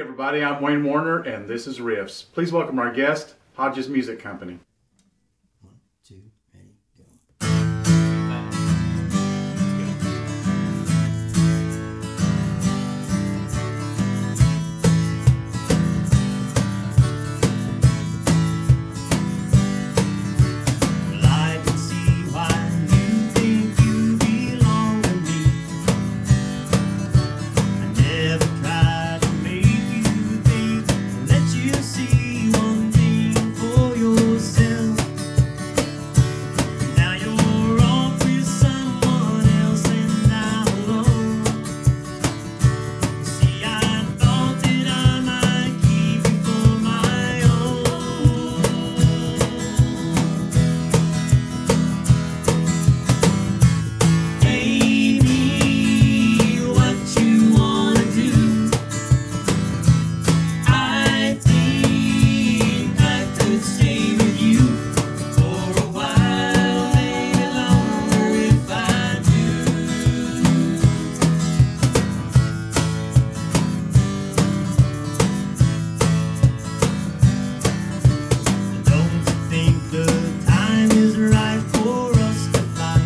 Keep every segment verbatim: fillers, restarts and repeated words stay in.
everybody, I'm Wayne Warner and this is Riffs. Please welcome our guest, Hodges Music Company. One, two, ready, go. Well, I can see why you think you belong to me. I never tried to make you think, let you see one thing for yourself. Now you're off with someone else and I'm alone. See, I thought that I might keep you for my own. Amy, what you wanna do? I think I could stay with you for a while, maybe longer if I do. Don't you think the time is right for us to fight?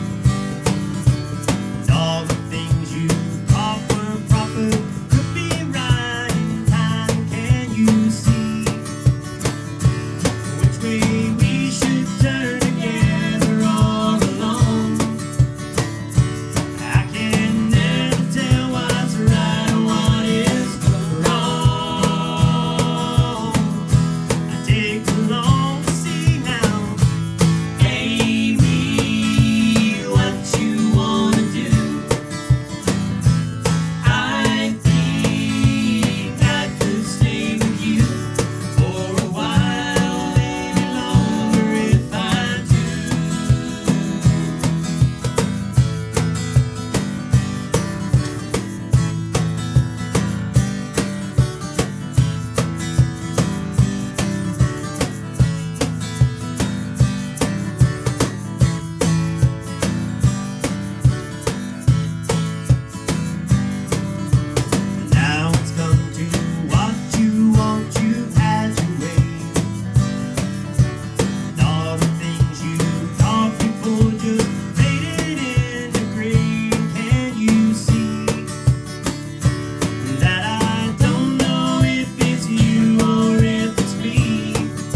And all the things you thought were proper could be right in time. Can you see which way we should turn together all alone? I can never tell what's right or what is wrong. I take the long to see now. Amy, what you wanna do? I think I could stay with you for a while, maybe longer if I do. Now it's come to what you want, you've had your way. And all the things you thought before just faded into gray. Can you see that I don't know if it's you or if it's me?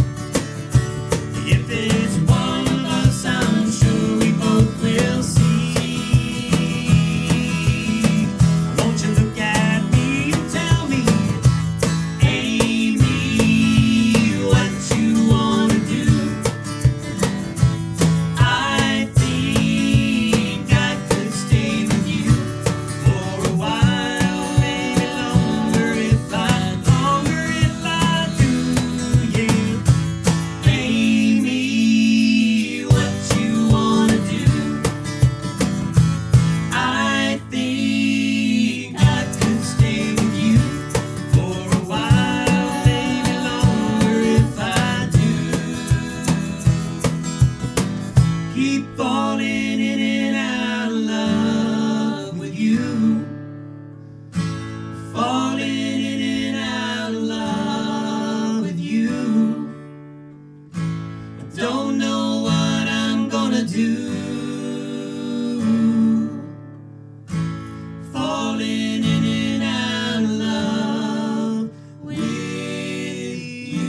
If it's one of us, I'm sure we both will see. Won't you look at me and tell me, Amy, what you wanna do? I think I could stay with you for a while, maybe longer if I, longer if I do, yeah. Amy, what you wanna do? I think I could stay with you for a while, maybe longer if I do. Keep falling in and out of love with you. Falling in and out of love with you. I don't know what I'm gonna do. Falling in and out of love with you.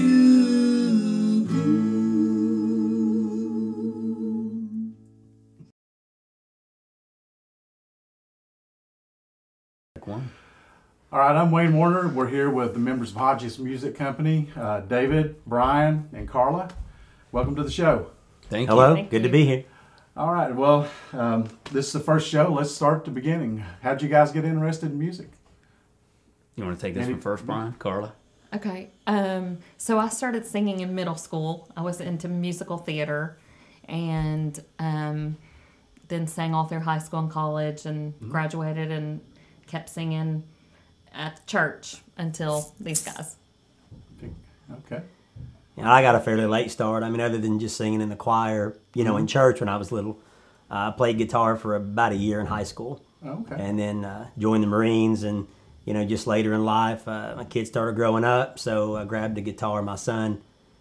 One. All right, I'm Wayne Warner. We're here with the members of Hodges Music Company, uh, David, Brian, and Carla. Welcome to the show. Thank Hello, you. Thank good you. to be here. All right, well, um, this is the first show. Let's start at the beginning. How'd you guys get interested in music? You want to take this Any- one first, Brian? Carla? Okay. Um, so I started singing in middle school. I was into musical theater and um, then sang all through high school and college and graduated and kept singing at the church until these guys. Okay. You know, I got a fairly late start. I mean, other than just singing in the choir, you know, in church when I was little. Uh, I played guitar for about a year in high school. Okay. And then uh, joined the Marines and you know, just later in life, uh, my kids started growing up, so I grabbed the guitar. My son,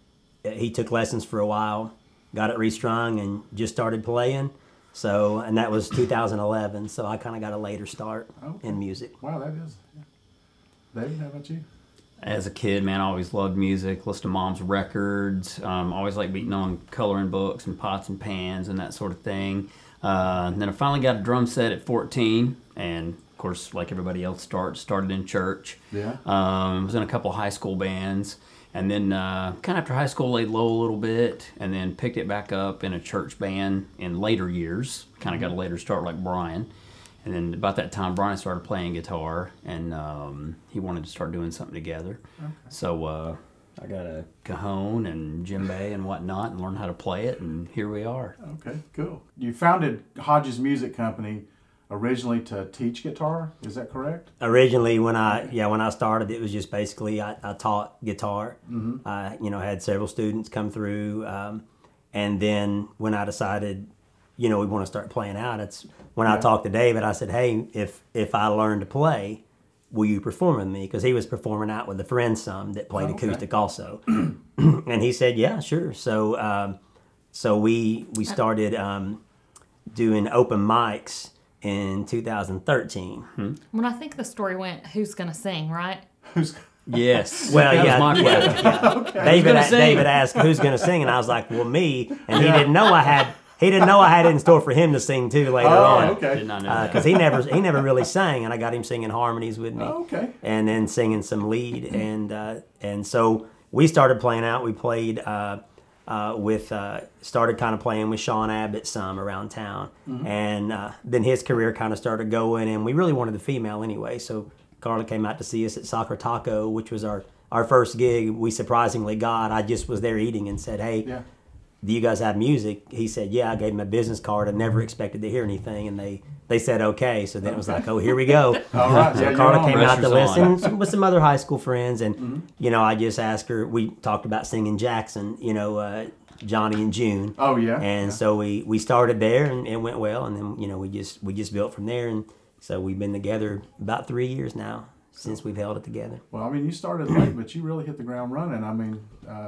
he took lessons for a while, got it restrung, and just started playing. So, and that was two thousand eleven, so I kind of got a later start Okay. in music. Wow, that is. Yeah. David, how about you? As a kid, man, I always loved music, listened to mom's records, um, always liked beating on coloring books and pots and pans and that sort of thing. Uh, and then I finally got a drum set at fourteen, and of course, like everybody else, start, started in church. Yeah. Um, was in a couple of high school bands, and then uh, kind of after high school laid low a little bit, and then picked it back up in a church band in later years. Kind of got a later start like Brian. And then about that time, Brian started playing guitar, and um, he wanted to start doing something together. Okay. So uh, I got a cajon and djembe and whatnot, and learned how to play it, and here we are. Okay, cool. You founded Hodges Music Company originally to teach guitar. Is that correct? Originally, when I yeah when I started, it was just basically I, I taught guitar. Mm-hmm. I you know had several students come through, um, and then when I decided, you know, we want to start playing out, it's when Yeah. I talked to David, I said, hey, if if I learn to play, will you perform with me? Because he was performing out with a friend some that played Oh, okay. acoustic also, and he said, yeah, sure. So um, so we we started um, doing open mics in two thousand thirteen. When I think the story went, who's gonna sing, right? Who's Yes. Well, that yeah, was my yeah, question. yeah. David, gonna a- sing? David asked who's going to sing, and I was like, well, me. And he didn't know I had. He didn't know I had it in store for him to sing too later Oh, on. okay. Did not know that. Because he never he never really sang, and I got him singing harmonies with me. Oh, okay. And then singing some lead, and uh, and so we started playing out. We played uh, uh, with uh, started kind of playing with Sean Abbott some around town, Mm-hmm. and uh, then his career kind of started going, and we really wanted the female anyway. So Carla came out to see us at Soccer Taco, which was our our first gig. We surprisingly got. I just was there eating and said, hey. Yeah. Do you guys have music? He said, yeah. I gave him a business card. I never expected to hear anything, and they, they said okay. So then it was like, oh, here we go. All right. So Yeah, Carla you're on. came out to Pressure's on. listen with some other high school friends, and you know, I just asked her. We talked about singing Jackson, you know, uh, Johnny and June. Oh, yeah. And Yeah. so we, we started there, and it went well, and then you know we just we just built from there, and so we've been together about three years now since we've held it together. Well, I mean, you started late, but you really hit the ground running. I mean, uh,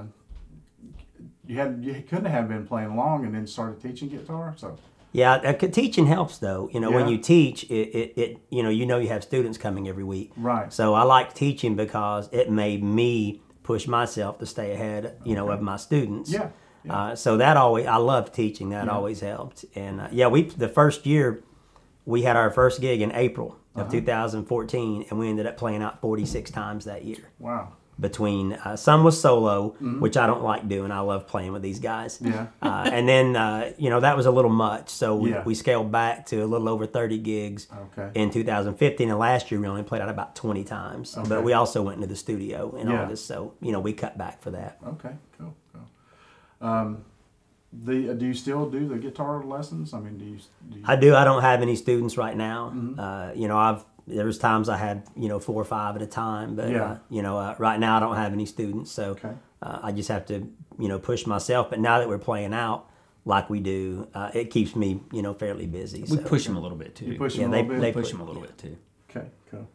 you had you couldn't have been playing long and then started teaching guitar. So Yeah, uh, teaching helps though. You know, when Yeah. you teach, it, it, it you know you know you have students coming every week. Right. So I like teaching because it made me push myself to stay ahead. You know, of my students. Yeah, yeah. Uh, so that always I love teaching. That Yeah. always helped. And uh, yeah, we the first year we had our first gig in April of Uh-huh. two thousand fourteen, and we ended up playing out forty-six times that year. wow. Between uh, some was solo, which I don't like doing. I love playing with these guys. Mm-hmm. Yeah. Uh, and then uh, you know that was a little much, so we, Yeah. we scaled back to a little over thirty gigs Okay. in two thousand fifteen. And last year we only played out about twenty times, Okay. but we also went into the studio in Yeah. August, so you know we cut back for that. Okay. Cool. Cool. Um, the uh, do you still do the guitar lessons? I mean, do you? Do you I do. I don't have any students right now. Mm-hmm. Uh, you know, I've there was times I had you know four or five at a time, but Yeah. uh, you know uh, right now I don't have any students, so Okay. uh, I just have to you know push myself. But now that we're playing out like we do, uh, it keeps me you know fairly busy. We so. push him a little bit too. You push Yeah, them they- a little bit. they push put- him a little yeah. bit too. Okay. Cool.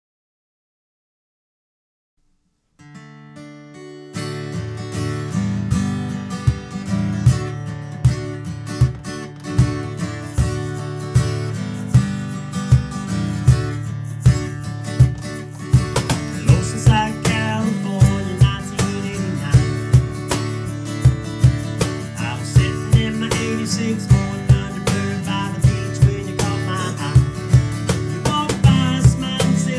Oceanside, California, nineteen eighty-nine. I was sitting in my eighty-six Ford Thunderbird by the beach when you caught my eye. You walked by, smiled and said,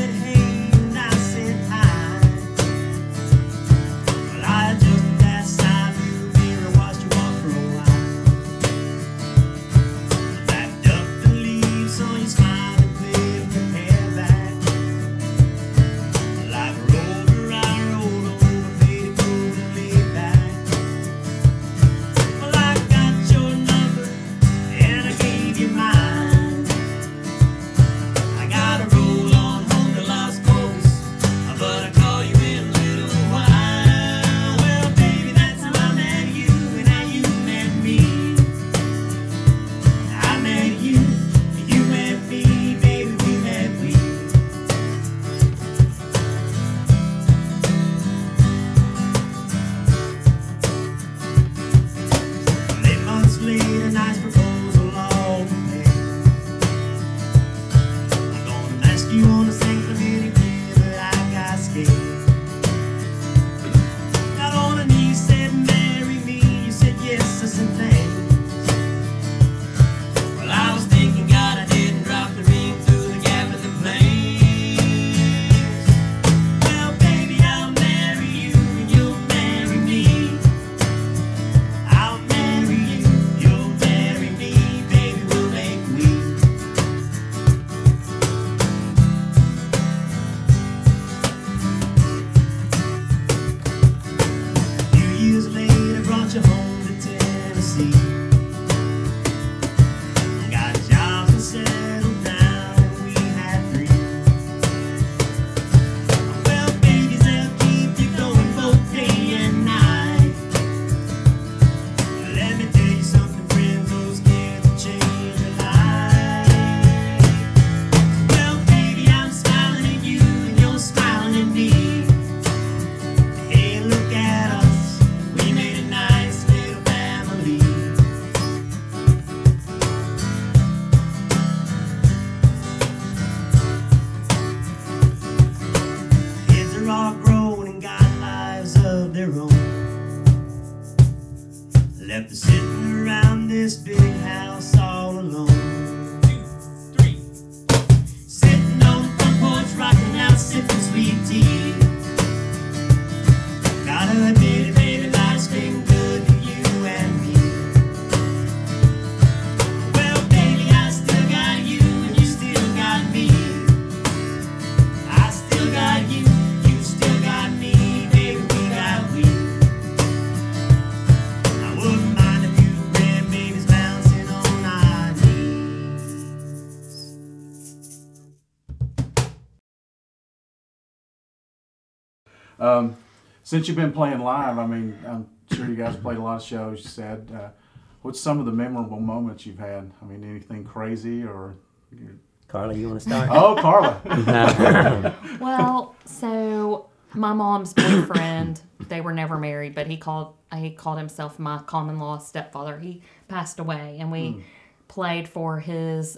Um, since you've been playing live, I mean, I'm sure you guys played a lot of shows. You said, uh, what's some of the memorable moments you've had? I mean, anything crazy or? Carla, you want to start? Oh, Carla. Well, so my mom's boyfriend, they were never married, but he called he called himself my common law stepfather. He passed away, and we mm. played for his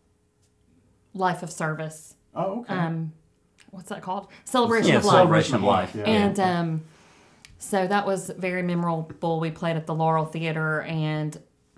life of service. Oh, okay. Um, what's that called? Celebration yeah, of Life. Celebration of Life. Yeah. And um, so that was very memorable. We played at the Laurel Theater, and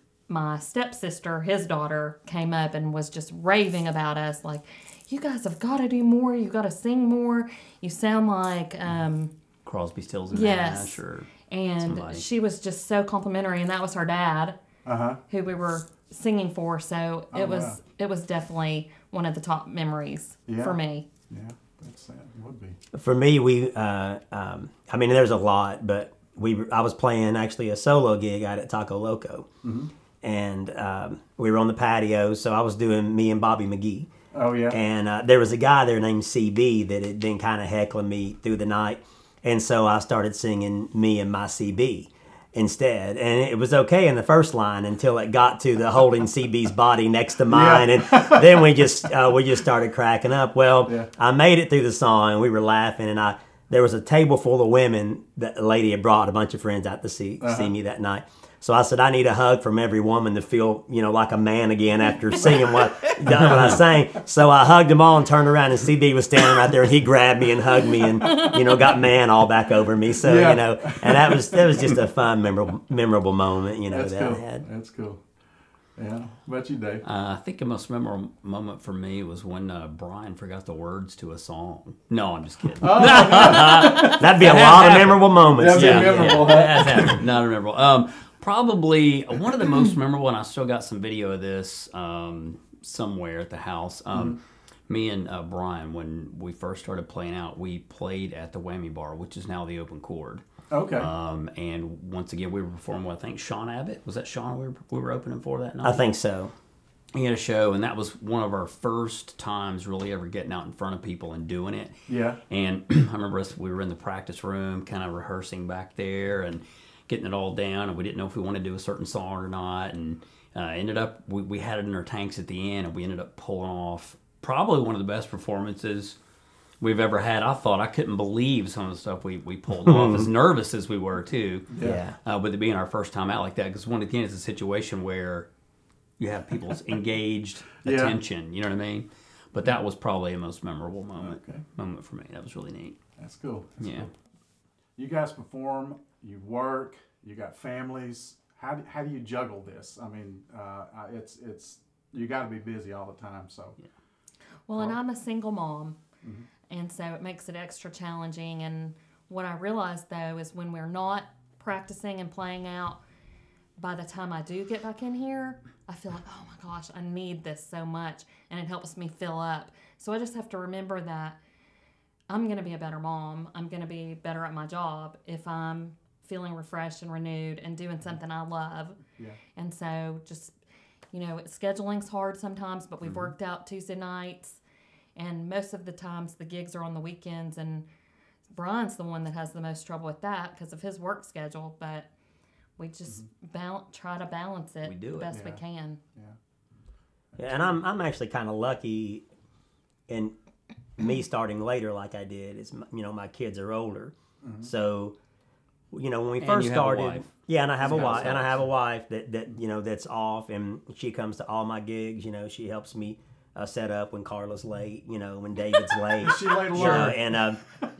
my stepsister, his daughter, came up and was just raving about us, like, you guys have got to do more. You got to sing more. You sound like um, Crosby, Stills, and yes. Nash, or and somebody. She was just so complimentary, and that was her dad, uh-huh. who we were singing for. So it oh, was wow. it was definitely one of the top memories yeah. for me. Yeah, that's that would be. For me, we uh, um, I mean, there's a lot, but we I was playing actually a solo gig out at Taco Loco, mm-hmm. and um, we were on the patio. So I was doing me and Bobby McGee. Oh, yeah. And uh, there was a guy there named C B that had been kind of heckling me through the night. And so I started singing me and my C B instead. And it was okay in the first line until it got to the holding C B's body next to mine. Yeah. And then we just uh, we just started cracking up. Well, yeah. I made it through the song, and we were laughing. And I there was a table full of women that a lady had brought a bunch of friends out to see, uh-huh. see me that night. So I said, I need a hug from every woman to feel, you know, like a man again after singing what, what I sang. So I hugged them all and turned around, and C B was standing right there, and he grabbed me and hugged me and, you know, got man all back over me. So, yeah. you know, and that was that was just a fun, memorable memorable moment, you know, That's that cool. I had. That's cool. Yeah. What about you, Dave? Uh, I think the most memorable moment for me was when uh, Brian forgot the words to a song. No, I'm just kidding. Oh, That'd be a lot of memorable moments. That'd be Yeah. memorable. That's happened. Not memorable. Um, probably one of the most memorable, and I still got some video of this um, somewhere at the house. Um, mm-hmm. Me and uh, Brian, when we first started playing out, we played at the Whammy Bar, which is now the Open Chord. Okay. Um, and once again, we were performing with, I think, Sean Abbott. Was that Sean we were, we were opening for that night? I think so. He had a show, and that was one of our first times really ever getting out in front of people and doing it. Yeah. And I remember us, we were in the practice room kind of rehearsing back there and getting it all down, and we didn't know if we wanted to do a certain song or not. And uh, ended up, we, we had it in our tanks at the end, and we ended up pulling off probably one of the best performances we've ever had. I thought I couldn't believe some of the stuff we, we pulled off, as nervous as we were too. Yeah. Uh, with it being our first time out like that, because one again, it's a situation where you have people's engaged Yeah. attention. You know what I mean? But that was probably the most memorable moment Okay. moment for me. That was really neat. That's cool. That's Yeah. cool. You guys perform. You work. You got families. How do, how do you juggle this? I mean, uh, it's it's you got to be busy all the time. So. Yeah. Well, and I'm a single mom, mm-hmm. and so it makes it extra challenging. And what I realized, though, is when we're not practicing and playing out, by the time I do get back in here, I feel like, oh my gosh, I need this so much, and it helps me fill up. So I just have to remember that I'm going to be a better mom. I'm going to be better at my job if I'm feeling refreshed and renewed and doing something I love. Yeah. And so just, you know, scheduling's hard sometimes, but we've Mm-hmm. worked out Tuesday nights. And most of the times the gigs are on the weekends, and Brian's the one that has the most trouble with that because of his work schedule. But we just Mm-hmm. bal- try to balance it We do the it. best we Yeah. can. Yeah. Yeah, and I'm I'm actually kind of lucky in me starting later like I did. Is you know my kids are older, Mm-hmm. so you know when we And first you have a started, wife. yeah, and I have a Who's got wife, and I us. have a wife that that you know that's off, and she comes to all my gigs. You know, she helps me uh, set up when Carla's late. You know, when David's late. She late a Sure, lot. and um,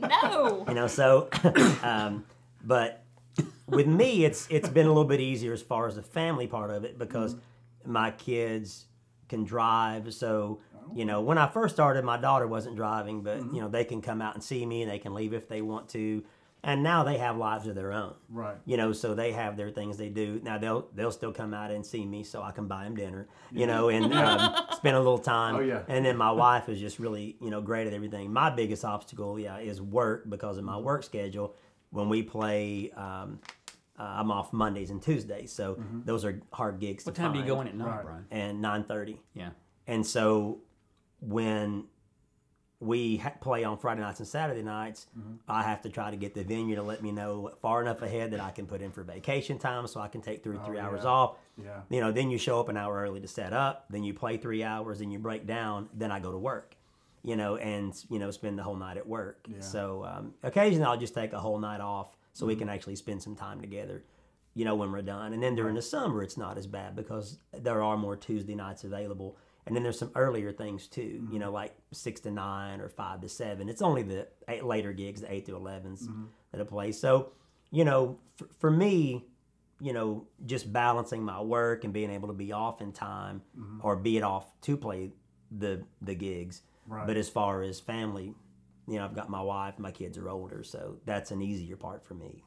No! you know, so, um, but with me, it's it's been a little bit easier as far as the family part of it because my kids can drive. So, you know, when I first started, my daughter wasn't driving, but you know, they can come out and see me, and they can leave if they want to. And now they have lives of their own. Right. You know, so they have their things they do. Now they'll they'll still come out and see me, so I can buy them dinner. You know, and um, spend a little time. Oh, yeah. And then my wife is just really you know great at everything. My biggest obstacle, yeah, is work because of my work schedule. When we play, um, uh, I'm off Mondays and Tuesdays, so those are hard gigs. What to time do you find. go in at night, Right. Brian? And nine thirty. Yeah. And so when we ha- play on Friday nights and Saturday nights, Mm-hmm. I have to try to get the venue to let me know far enough ahead that I can put in for vacation time so I can take three, Oh, three yeah. hours off. Yeah. You know, then you show up an hour early to set up, then you play three hours, then you break down, then I go to work, you know, and, you know, spend the whole night at work. Yeah. So um, occasionally I'll just take a whole night off so Mm-hmm. we can actually spend some time together, you know, when we're done. And then during the summer, it's not as bad because there are more Tuesday nights available. And then there's some earlier things too, Mm-hmm. you know, like six to nine or five to seven. It's only the eight, later gigs, the eight to elevens Mm-hmm. that I play. So, you know, for, for me, you know, just balancing my work and being able to be off in time Mm-hmm. or be it off to play the the gigs. Right. But as far as family, you know, I've got my wife, my kids are older, so that's an easier part for me.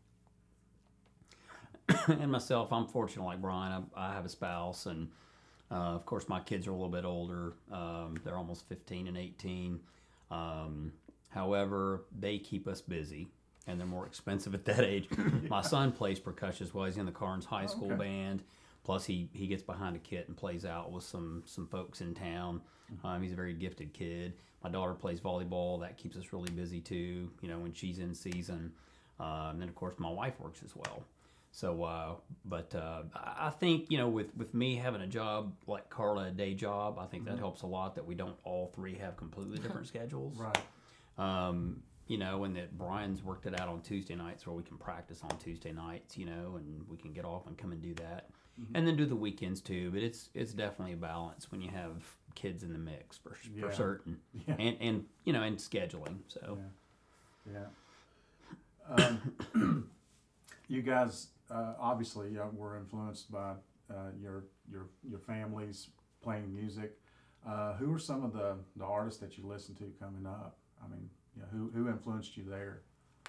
And myself, I'm fortunate like Brian. I, I have a spouse, and uh, of course my kids are a little bit older. Um, they're almost fifteen and eighteen. Um, however, they keep us busy, and they're more expensive at that age. My son plays percussion as well. He's in the Carnes High School okay. band. Plus, he, he gets behind a kit and plays out with some some folks in town. Um, he's a very gifted kid. My daughter plays volleyball. That keeps us really busy too. You know, when she's in season. Uh, and then of course my wife works as well. So, uh, but uh, I I think, you know, with, with me having a job like Carla, a day job, I think that helps a lot that we don't all three have completely different schedules. Right. Um, you know, and that Brian's worked it out on Tuesday nights where we can practice on Tuesday nights, you know, and we can get off and come and do that. And then do the weekends too. But it's it's definitely a balance when you have kids in the mix for, Yeah. for certain. Yeah. And, and, you know, and scheduling. So, Yeah. Yeah. Um, you guys uh, obviously uh, were influenced by uh, your your your families playing music. Uh, who are some of the, the artists that you listened to coming up? I mean, you know, who who influenced you there?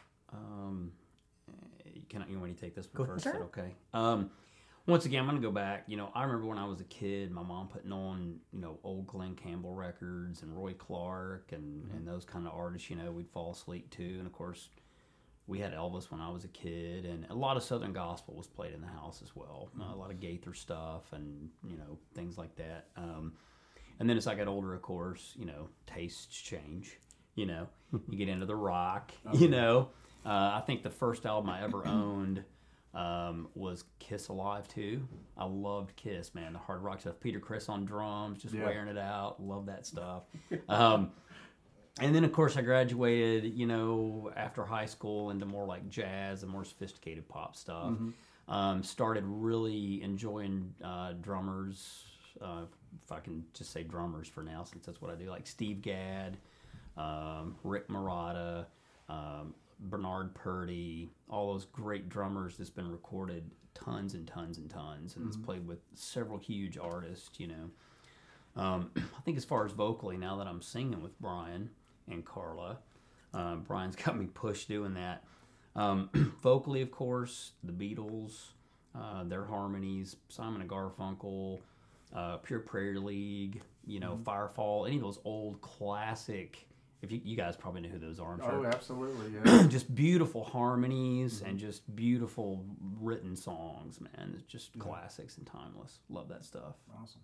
Um, can I, you want me to take this Go one first? ahead. Is that okay. Um, once again, I'm going to go back. You know, I remember when I was a kid, my mom putting on, you know, old Glenn Campbell records and Roy Clark and, Mm-hmm. and those kind of artists, you know, we'd fall asleep to. And of course, we had Elvis when I was a kid, and a lot of Southern gospel was played in the house as well. Uh, a lot of Gaither stuff and, you know, things like that. Um, and then as I got older, of course, you know, tastes change. You know, you get into the rock, you know. Uh, I think the first album I ever owned um, was Kiss Alive two. I loved Kiss, man. The hard rock stuff. Peter Criss on drums, just Yeah. wearing it out. Love that stuff. Um, and then, of course, I graduated, you know, after high school into more like jazz and more sophisticated pop stuff. Um, started really enjoying uh, drummers, uh, if I can just say drummers for now, since that's what I do, like Steve Gadd, um, Rick Marotta, um, Bernard Purdy, all those great drummers that's been recorded tons and tons and tons, and it's played with several huge artists, you know. Um, I think as far as vocally, now that I'm singing with Brian and Carla, uh, Brian's got me pushed doing that. Um, vocally, of course, the Beatles, uh, their harmonies, Simon and Garfunkel, uh, Pure Prayer League, you know, Firefall, any of those old classic. If you, you guys probably know who those are, I'm sure. Oh, absolutely. Yeah. Just beautiful harmonies and just beautiful written songs, man. It's just classics and timeless. Love that stuff. Awesome.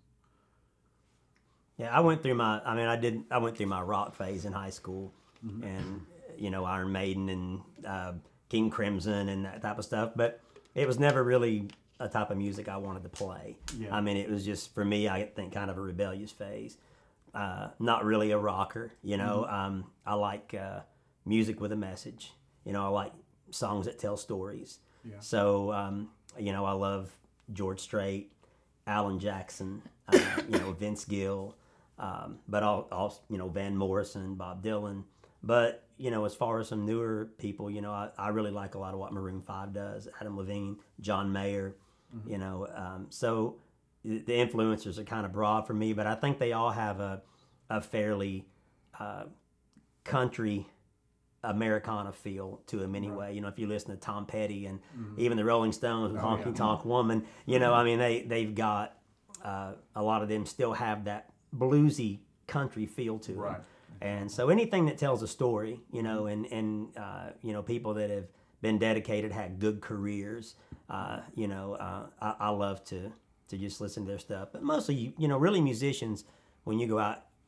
Yeah, I went through my. I mean, I did. I went through my rock phase in high school, and you know, Iron Maiden and uh, King Crimson and that type of stuff. But it was never really a type of music I wanted to play. Yeah. I mean, it was just for me. I think kind of a rebellious phase. Uh, not really a rocker, you know. Um, I like uh, music with a message. You know, I like songs that tell stories. Yeah. So, um, you know, I love George Strait, Alan Jackson, uh, you know, Vince Gill, um, but all, all, you know, Van Morrison, Bob Dylan. But, you know, as far as some newer people, you know, I, I really like a lot of what Maroon five does, Adam Levine, John Mayer, you know. Um, so the influencers are kind of broad for me, but I think they all have a, a fairly uh, country Americana feel to them anyway. You know, if you listen to Tom Petty and even the Rolling Stones with Oh, Honky yeah. Tonk Woman, you know, I mean, they, they've got, uh, a lot of them still have that bluesy country feel to them. Right. And so anything that tells a story, you know, and, and uh, you know, people that have been dedicated, had good careers, uh, you know, uh, I, I love to, to just listen to their stuff. But mostly, you know, really musicians, when you go out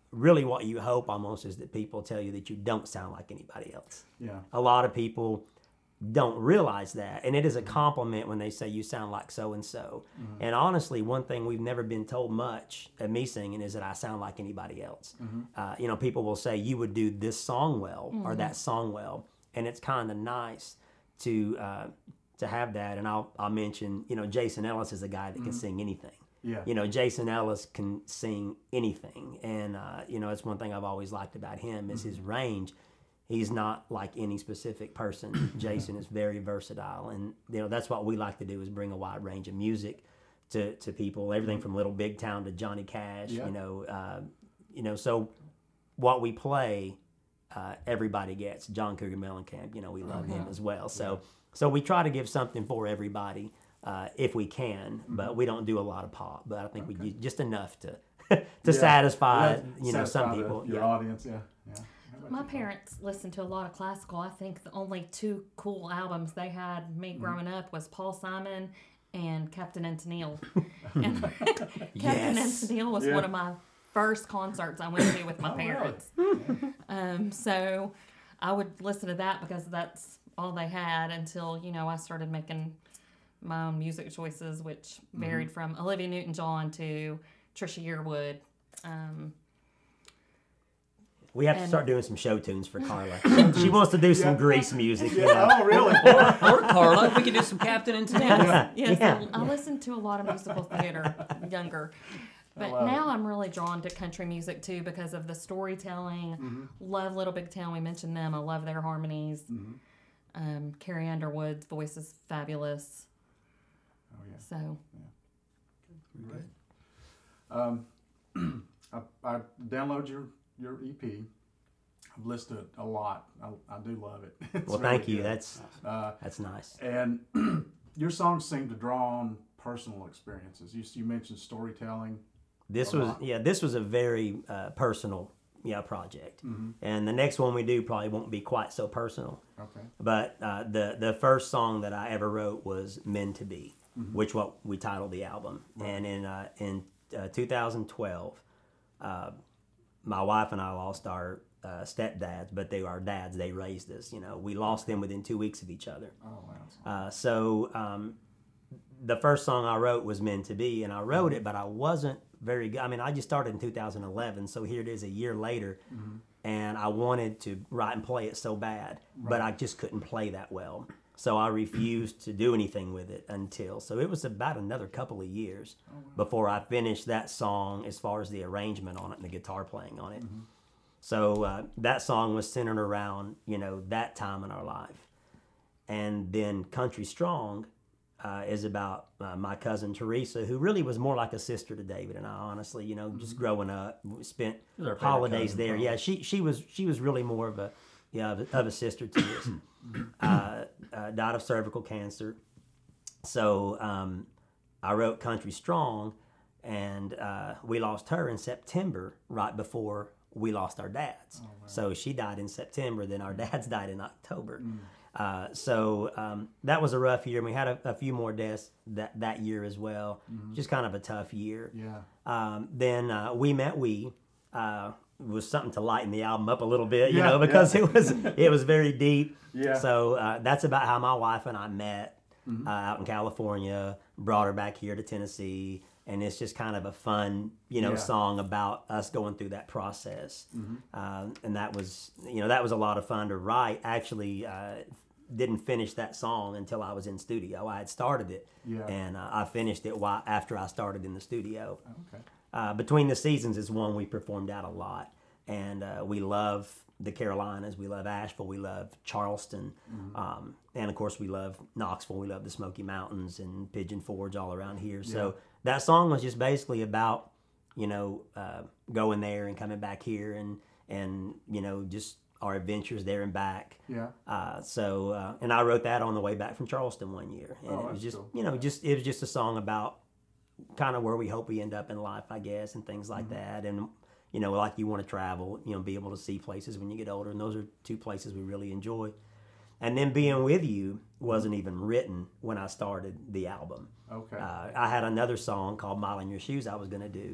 really what you hope almost is that people tell you that you don't sound like anybody else. Yeah. A lot of people don't realize that, and it is a compliment when they say you sound like so and so. And honestly, one thing we've never been told much of me singing is that I sound like anybody else. Mm-hmm. Uh, you know, people will say you would do this song well or that song well, and it's kind of nice to uh, to have that. And I'll I'll mention, you know, Jason Ellis is a guy that can sing anything. Yeah. You know, Jason Ellis can sing anything, and uh, you know, it's one thing I've always liked about him is his range. He's not like any specific person. Jason is very versatile, and you know that's what we like to do is bring a wide range of music to, to people. Everything from Little Big Town to Johnny Cash. Yeah. You know, uh, you know. So what we play, uh, everybody gets. John Cougar Mellencamp. You know, we love him as well. So so we try to give something for everybody uh, if we can, but we don't do a lot of pop. But I think we do just enough to to Yeah. satisfy Yeah, you know satisfy some the- people. your Yeah. audience. Yeah. Yeah. How about My you? parents listened to a lot of classical. I think the only two cool albums they had me growing up was Paul Simon and Captain and Tennille. And Captain Yes. and Tennille was Yeah. one of my first concerts I went to with my Oh, really? parents. Um, so I would listen to that because that's all they had until, you know, I started making my own music choices, which varied from Olivia Newton-John to Trisha Yearwood. Um, We have to And- start doing some show tunes for Carla. She wants to do some Yeah. Grease music. You know? Yeah. Oh, really? Or Carla, we can do some Captain and Tennille. Yes, yes. Yeah. I listened to a lot of musical theater younger. But love now I'm really drawn to country music too because of the storytelling. Mm-hmm. Love Little Big Town. We mentioned them. I love their harmonies. Mm-hmm. Um, Carrie Underwood's voice is fabulous. Oh, yeah. So Um, I, I download your, your E P. I've listened to it a lot. I, I do love it. It's Well, really thank you. good. That's Uh, that's nice. and your songs seem to draw on personal experiences. You, you mentioned storytelling. This a was lot. yeah. This was a very uh, personal yeah project, Mm-hmm. and the next one we do probably won't be quite so personal. Okay. But uh, the the first song that I ever wrote was "Meant to Be," Mm-hmm. which what we titled the album. And in uh, in uh, two thousand twelve, uh, my wife and I lost our uh, stepdads, but they were our dads. They raised us. You know, we lost them within two weeks of each other. Oh, wow. Uh, so um, the first song I wrote was "Meant to Be," and I wrote it, but I wasn't very good. I mean, I just started in two thousand eleven, so here it is a year later, and I wanted to write and play it so bad, but I just couldn't play that well. So I refused to do anything with it until, so it was about another couple of years before I finished that song as far as the arrangement on it and the guitar playing on it. So uh, that song was centered around, you know, that time in our life. And then Country Strong uh, is about uh, my cousin Teresa, who really was more like a sister to David and I, honestly, you know, just growing up, we spent was our favorite holidays cousin, there. probably. Yeah, she she was she was really more of a yeah of a, of a sister to us. uh, uh, died of cervical cancer. So um, I wrote Country Strong, and uh, we lost her in September, right before we lost our dads. So she died in September, then our dads died in October. Uh, so um, that was a rough year, and we had a, a few more deaths that, that year as well. Just kind of a tough year. Yeah. Um, then uh, We Met We uh, was something to lighten the album up a little bit, you Yeah, know, because yeah. it was it was very deep. Yeah. So uh, that's about how my wife and I met Mm-hmm. uh, out in California. Brought her back here to Tennessee, and it's just kind of a fun, you know, Yeah. song about us going through that process. Mm-hmm. Um, and that was, you know, that was a lot of fun to write. Actually, uh, didn't finish that song until I was in studio. I had started it, Yeah. and uh, I finished it while, after I started in the studio. Okay. Uh, Between the Seasons is one we performed out a lot, and uh, we love the Carolinas, we love Asheville, we love Charleston, um, and of course we love Knoxville, we love the Smoky Mountains and Pigeon Forge all around here. So that song was just basically about, you know, uh, going there and coming back here, and and you know, just our adventures there and back. Yeah. Uh, so uh, and I wrote that on the way back from Charleston one year, and Oh, it was that's just cool. you know just it was just a song about kind of where we hope we end up in life, I guess, and things like that. And, you know, like you want to travel, you know, be able to see places when you get older. And those are two places we really enjoy. And then Being With You wasn't even written when I started the album. Okay. Uh, I had another song called Mile in Your Shoes I was going to do.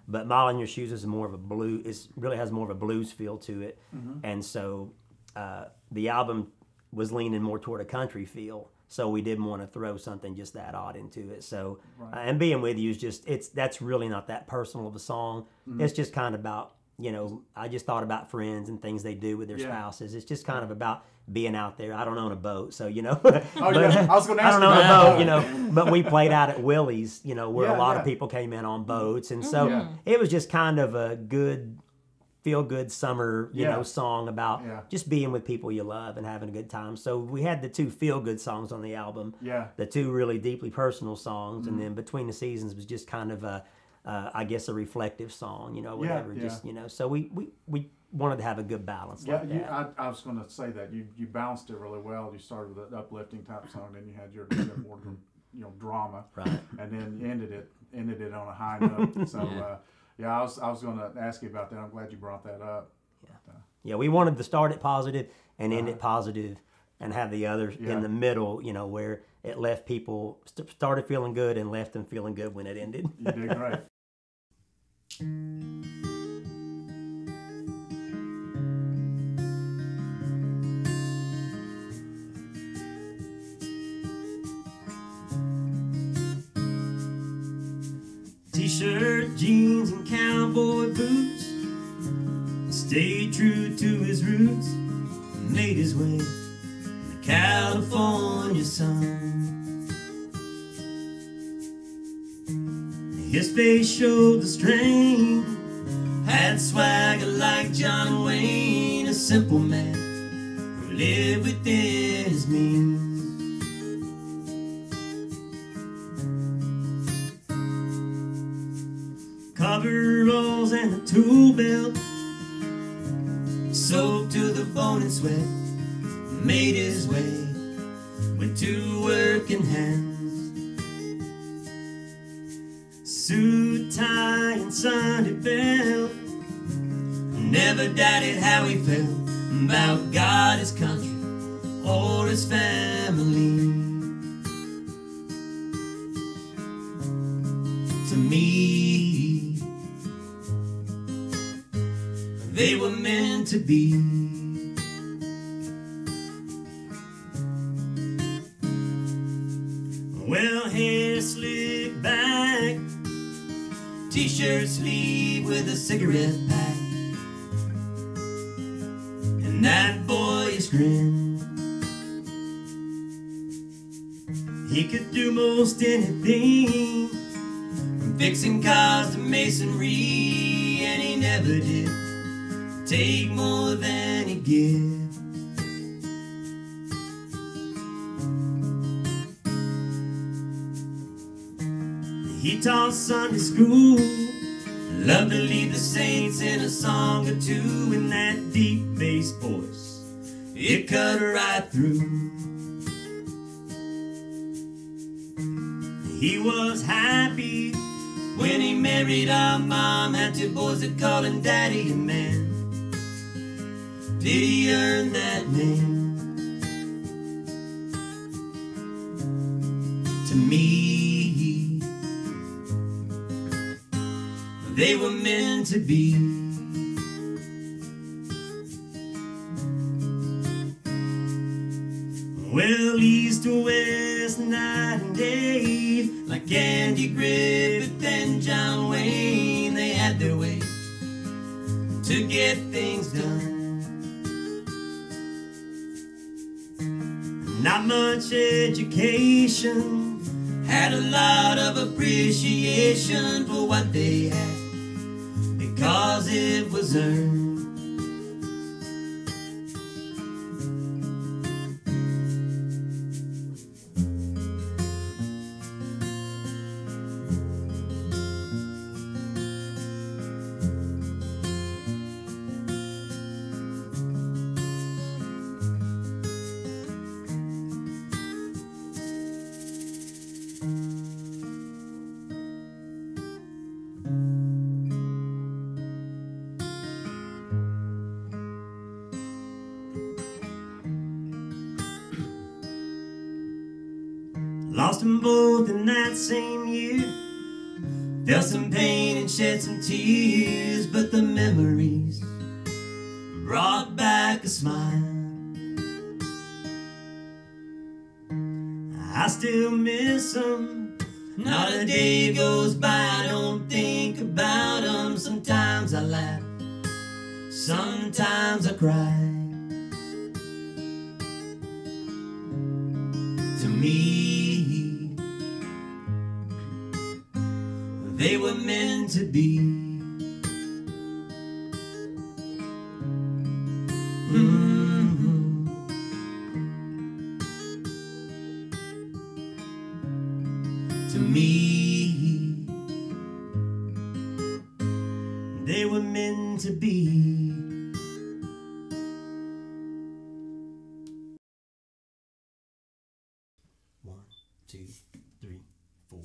But Mile in Your Shoes is more of a blue. It really has more of a blues feel to it, Mm-hmm. and so uh, the album was leaning more toward a country feel. So we didn't want to throw something just that odd into it. So Right. uh, and Being With You is just it's that's really not that personal of a song. Mm-hmm. It's just kind of about, you know, I just thought about friends and things they do with their Yeah. spouses. It's just kind of about being out there. I don't own a boat, so you know. Oh, yeah. I was going to I ask don't you own a about boat, that. you know. But we played out at Willie's, you know, where Yeah, a lot yeah. of people came in on boats, and so Yeah. it was just kind of a good, feel good summer, you Yeah. know, song about Yeah. just being with people you love and having a good time. So we had the two feel good songs on the album. Yeah. The two really deeply personal songs, and then Between the Seasons was just kind of a, uh, I guess, a reflective song, you know, Yeah, whatever. yeah. Just you know, so we we we wanted to have a good balance Yeah, like you, that. I, I was going to say that you you balanced it really well. You started with an uplifting type song, then you had your, your more you know drama, Right. and then you ended it ended it on a high note. So Yeah. uh, yeah, I was I was going to ask you about that. I'm glad you brought that up. Yeah, we wanted to start it positive and end Right. it positive, and have the others Yeah. in the middle, you know, where it left people st- started feeling good and left them feeling good when it ended. You did great. T-shirt, jeans, and cowboy boots. Stayed true to his roots. Made his way in the California sun. His face showed the strain. Had swagger like John Wayne, a simple man who lived within his means. Coveralls and a tool belt, soaked to the bone in sweat, made his way with two working hands. Suit, tie, and Sunday belt, never doubted how he felt about God, his country, or his family. To me, they were meant to be. Well, hair slicked back, t-shirt sleeve with a cigarette pack, and that boyish grin. He could do most anything, from fixing cars to masonry, and he never did take more than he give. He taught Sunday school, loved to lead the saints in a song or two, in that deep bass voice, it cut right through. He was happy when he married our mom, had two boys that called him daddy, and man, did he earn that name. To me, they were meant to be. Well, east to west, night and day, like Andy Griffith and John Wayne, they had their way to get things done. Not much education, had a lot of appreciation for what they had, because it was earned. Lost them both in that same year. Felt some pain and shed some tears, but the memories brought back a smile. I still miss them. Not a day goes by I don't think about them. Sometimes I laugh, sometimes I cry. To me, they were meant to be. Mm-hmm. To me, they were meant to be. One, two, three, four.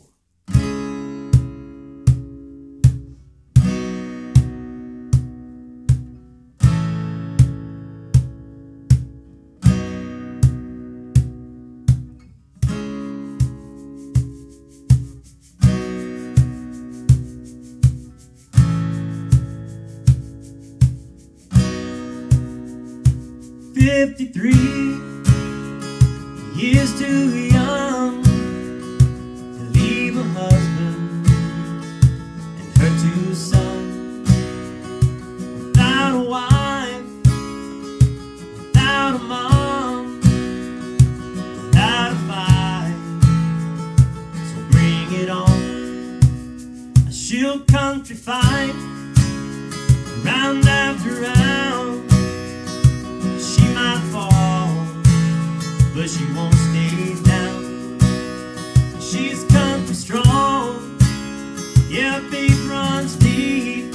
Fifty-three years too young to leave a husband and her two sons, without a wife, without a mom, without a fight. So bring it on, a she'll country fight, round after round. She might fall, but she won't stay down. She's country strong, yeah, faith runs deep.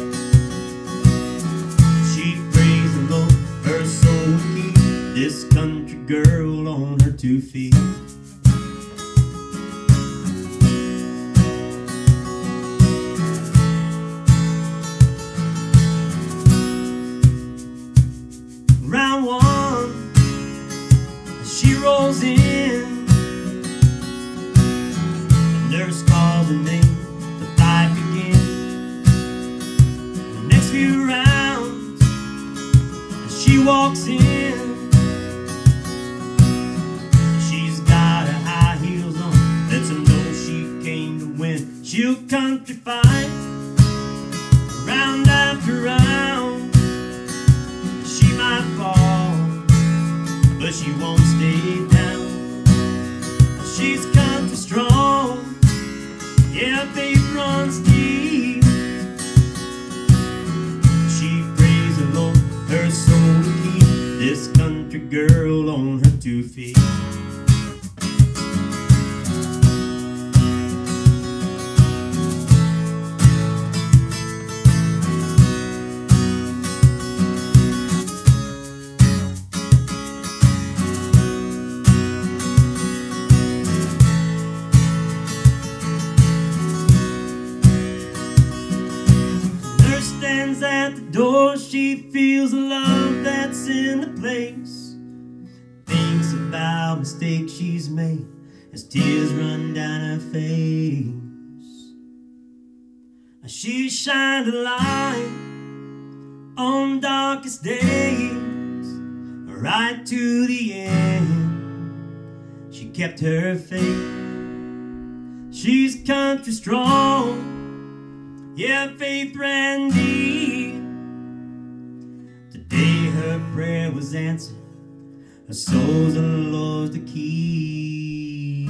She prays the Lord her soul will keep this country girl on her two feet. Round one, she rolls in. The nurse calls her name, the fight begins. The next few rounds, she walks in. She's got her high heels on, lets her know she came to win. She'll country fight, round after round. She might fall, but she won't stay down. She's country strong, yeah, faith runs deep. She prays the Lord her soul to keep this country girl on her two feet. Stands at the door, she feels the love that's in the place. Thinks about mistakes she's made as tears run down her face. She shined a light on darkest days, right to the end. She kept her faith. She's country strong, yeah, faith ran deep. Today her prayer was answered, her soul's the Lord's the key.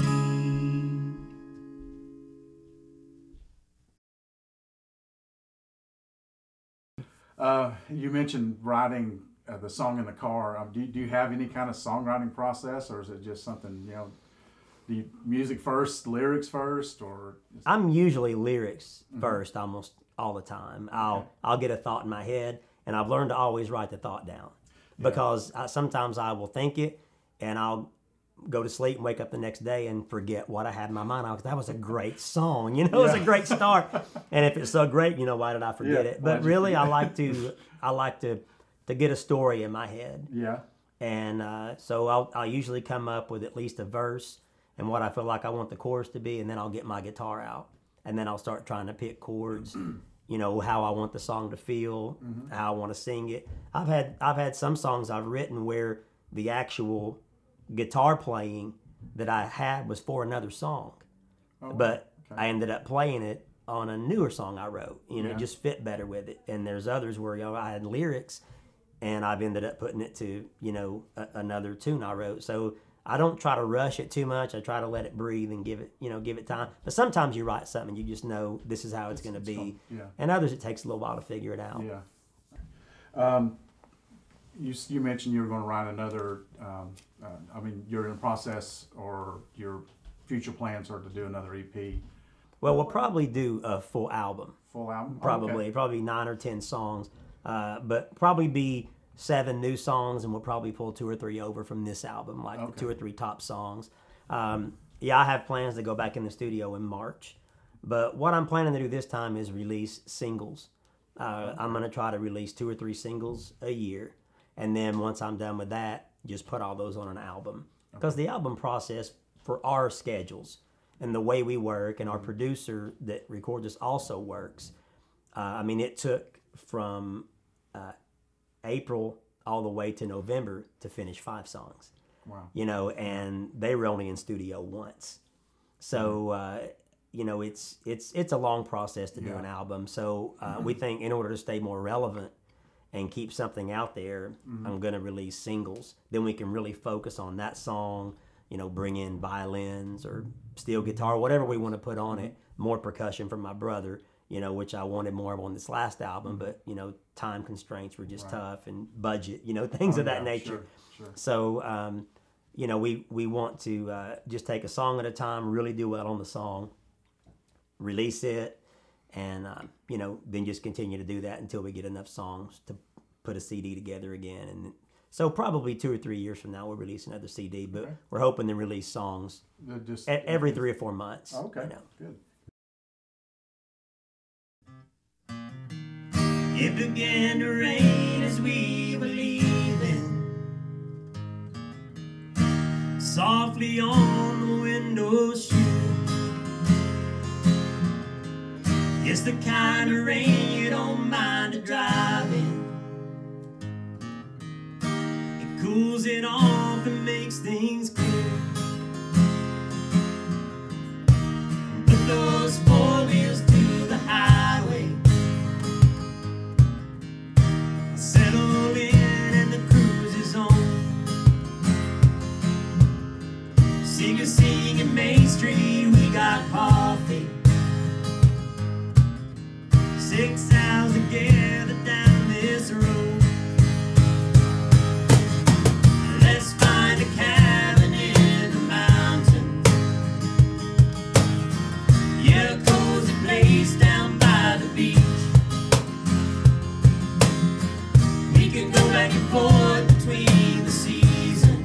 Uh, you mentioned writing uh, the song in the car. Um, do, you, do you have any kind of songwriting process, or is it just something, you know, do you, music first, lyrics first, or? I'm usually lyrics mm-hmm. first almost all the time. I'll okay. I'll get a thought in my head, and I've learned to always write the thought down, because yeah. I, sometimes I will think it, and I'll go to sleep and wake up the next day and forget what I had in my mind. I was, that was a great song, you know, yeah. it was a great start. And if it's so great, you know, why did I forget yeah. it? But really, I like to I like to to get a story in my head. Yeah. And uh, so I'll I'll usually come up with at least a verse and what I feel like I want the chorus to be, and then I'll get my guitar out and then I'll start trying to pick chords, you know, how I want the song to feel, mm-hmm. how I want to sing it. I've had I've had some songs I've written where the actual guitar playing that I had was for another song, oh, but okay. I ended up playing it on a newer song I wrote. You know, yeah. it just fit better with it. And there's others where, you know, I had lyrics, and I've ended up putting it to, you know, a, another tune I wrote. So I don't try to rush it too much. I try to let it breathe and give it, you know, give it time. But sometimes you write something, you just know this is how it's, it's going to be. Yeah. And others, it takes a little while to figure it out. Yeah. Um, you you mentioned you were going to write another. Um, uh, I mean, you're in the process, or your future plans are to do another E P. Well, we'll probably do a full album. Full album. Probably, okay. probably nine or ten songs, uh, but probably be seven new songs, and we'll probably pull two or three over from this album, like okay. the two or three top songs. Um, yeah, I have plans to go back in the studio in March, but what I'm planning to do this time is release singles. Uh, I'm going to try to release two or three singles a year, and then once I'm done with that, just put all those on an album. Because okay. the album process for our schedules and the way we work, and our producer that records us also works. Uh, I mean, it took from uh, April all the way to November to finish five songs. Wow. You know, and they were only in studio once. So, uh, you know, it's it's it's a long process to do yeah. an album. So uh, mm-hmm. we think in order to stay more relevant and keep something out there, mm-hmm. I'm going to release singles. Then we can really focus on that song, you know, bring in violins or steel guitar, whatever we want to put on mm-hmm. it, more percussion from my brother, you know, which I wanted more of on this last album, mm-hmm. but, you know, time constraints were just right. tough, and budget, you know, things oh, of that yeah, nature. Sure, sure. So, um, you know, we, we want to uh, just take a song at a time, really do well on the song, release it, and, um, you know, then just continue to do that until we get enough songs to put a C D together again. And so probably two or three years from now, we'll release another C D, but okay. we're hoping to release songs just, every three or four months. Okay, you know. Good. It began to rain as we were leaving, softly on the window sill. It's the kind of rain you don't mind to drive in. It cools it off and makes things clear. Put those four wheels to the highway, settled in and the cruise is on. Sing a sing in Main Street, we got coffee. Six hours together down this road. Let's find a cabin in the mountains. Yeah, a cozy place down by the beach. We can go back and forth between the seasons.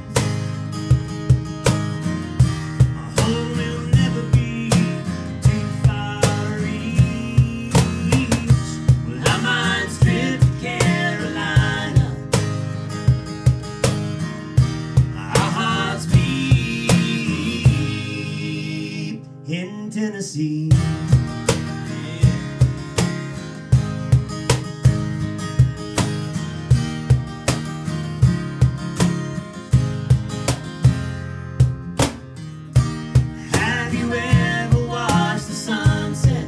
Our home will never be too far east. Well, our minds drift to Carolina, our hearts beat in Tennessee. Have you ever watched the sunset?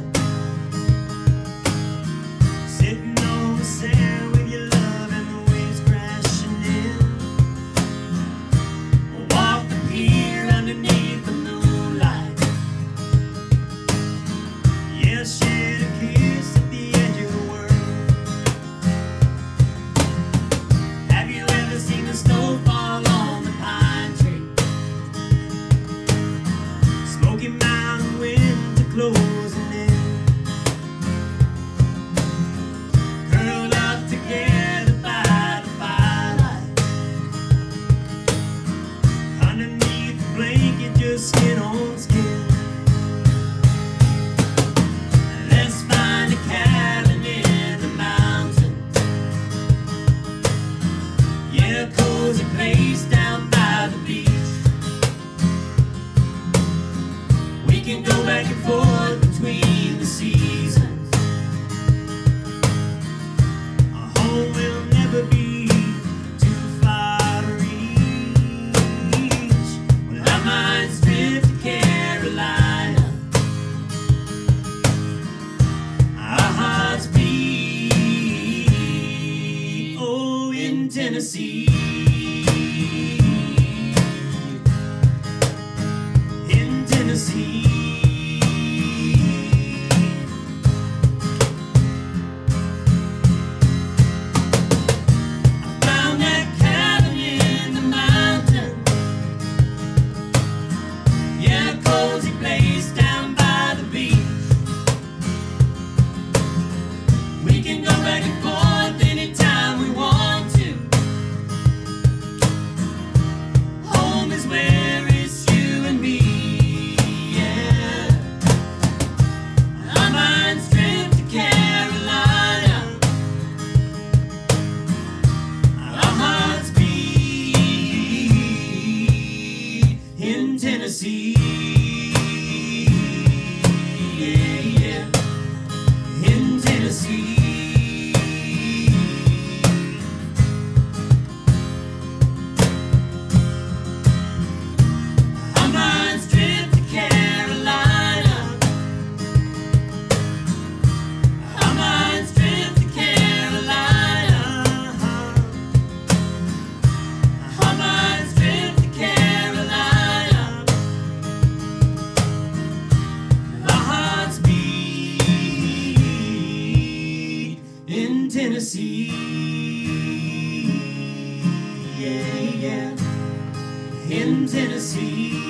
Sitting on the sand with your love and the waves crashing in. Or walk the pier underneath the moonlight. yeah, in Tennessee.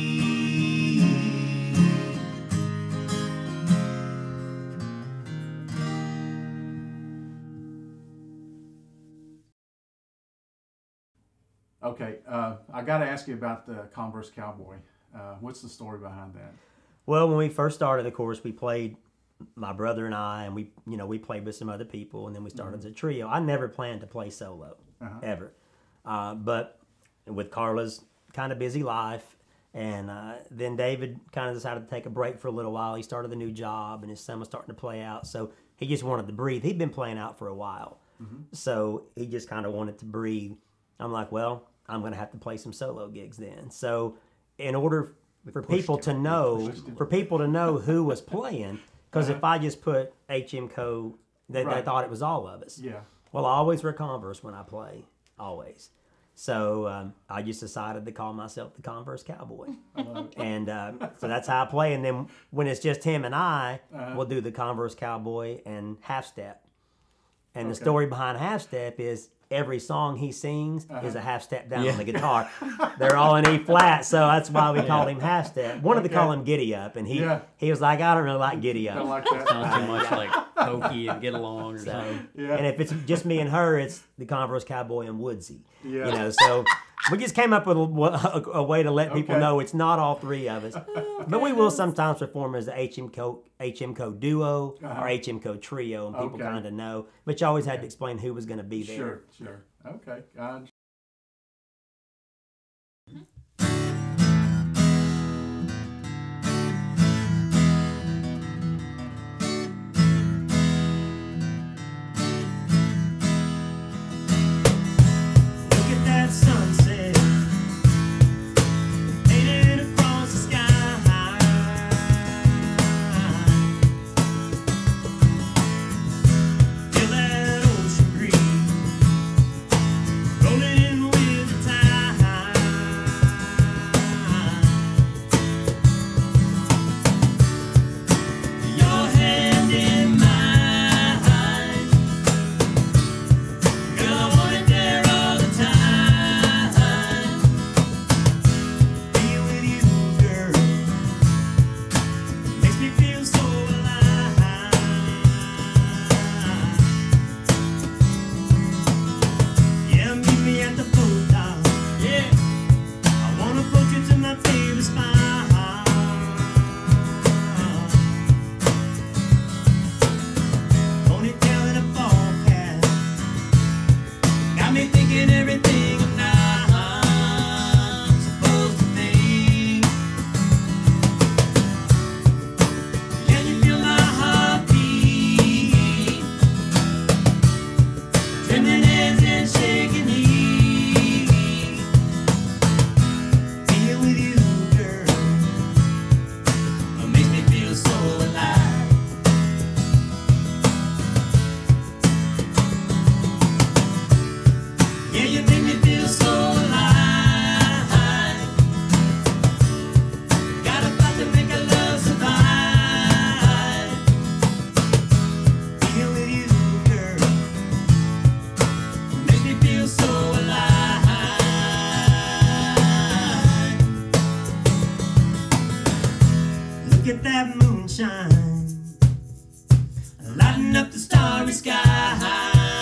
Okay, uh, I got to ask you about the Converse Cowboy. Uh, what's the story behind that? Well, when we first started, of course, we played, my brother and I, and we, you know, we played with some other people, and then we started Mm-hmm. as a trio. I never planned to play solo, Uh-huh. ever. Uh, but with Carla's kind of busy life, and uh, then David kind of decided to take a break for a little while. He started a new job, and his son was starting to play out, so he just wanted to breathe. He'd been playing out for a while, Mm-hmm. so he just kind of wanted to breathe. I'm like, well, I'm going to have to play some solo gigs then. So in order for people to know, for people to know who was playing, because if I just put H M Co, they, they Right. thought it was all of us. Yeah. Well, I always wear Converse when I play, always. So um, I just decided to call myself the Converse Cowboy. And um, so that's how I play. And then when it's just him and I, Uh-huh. we'll do the Converse Cowboy and Half Step. And the Okay. story behind Half Step is every song he sings Uh-huh. is a half step down Yeah. on the guitar. They're all in E flat, so that's why we called him Half Step. Wanted to Okay. call him Giddy Up, and he Yeah. he was like, I don't really like Giddy Kind of Up. like that. Sounds too much like hokey and get along or So, something. Yeah. and if it's just me and her, it's the Converse Cowboy and Woodsy. Yeah. You know, so we just came up with a, a, a way to let people Okay. know it's not all three of us. But we will sometimes perform as the H M Co H M Co duo Uh-huh. or H M Co trio, and people Okay. kind of know. But you always had to explain who was going to be there. Sure, sure. Okay. Uh, Look at that sunset painted across the sky. Feel that ocean breeze rolling with the tide. Your hand in mine, girl, I want it there all the time. Being with you, girl, makes me feel so alive. Yeah, meet me at the boat dock. Yeah, I wanna float you to my favorite spot. Ponytail and a ball cap got me thinking everything I'm not supposed to think. Can you feel my heartbeat? Trembling hands and shaking knees. Being with you, girl, makes me feel so alive. Yeah, you make me feel so alive. Got a plot to make our love survive. Being with you, girl, makes me feel so alive. Look at that moonshine, lighting up the starry sky.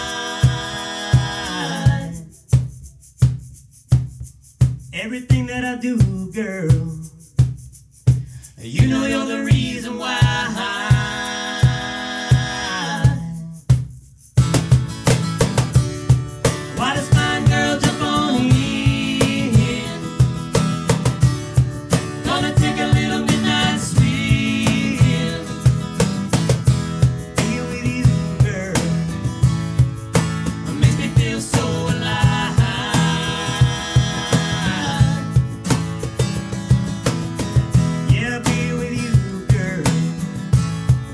Everything that I do, girl, you know you're the reason why. Why does fine girl jump on in? Gonna take a little midnight swim. Being with you, girl, makes me feel so alive. Yeah, being with you, girl,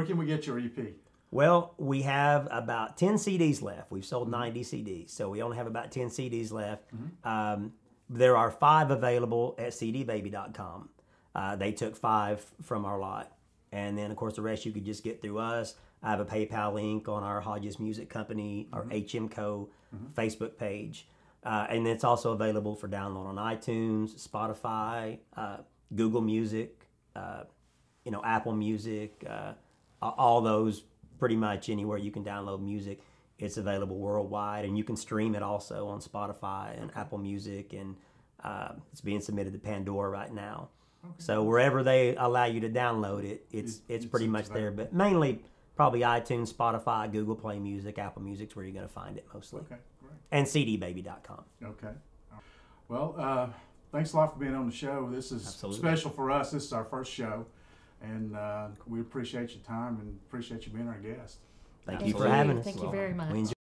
Where can we get your E P? Well, we have about ten C Ds left. We've sold ninety C Ds, so we only have about ten C Ds left. Mm-hmm. Um, there are five available at c d baby dot com. Uh, they took five from our lot. And then, of course, the rest you could just get through us. I have a PayPal link on our Hodges Music Company, our mm-hmm. H M Co mm-hmm. Facebook page. Uh, and it's also available for download on iTunes, Spotify, uh, Google Music, uh, you know, Apple Music, uh, all those, pretty much anywhere you can download music. It's available worldwide, and you can stream it also on Spotify and Apple Music, and uh, it's being submitted to Pandora right now. Okay. So wherever they allow you to download it, it's it's, it's pretty much there, but mainly probably iTunes, Spotify, Google Play Music, Apple Music's where you're going to find it mostly. Okay, great. And c d baby dot com. Okay. Well, uh, thanks a lot for being on the show. This is Absolutely. Special for us. This is our first show, and uh, we appreciate your time and appreciate you being our guest. Thank Thank you for you. having us. Thank you very much. We enjoyed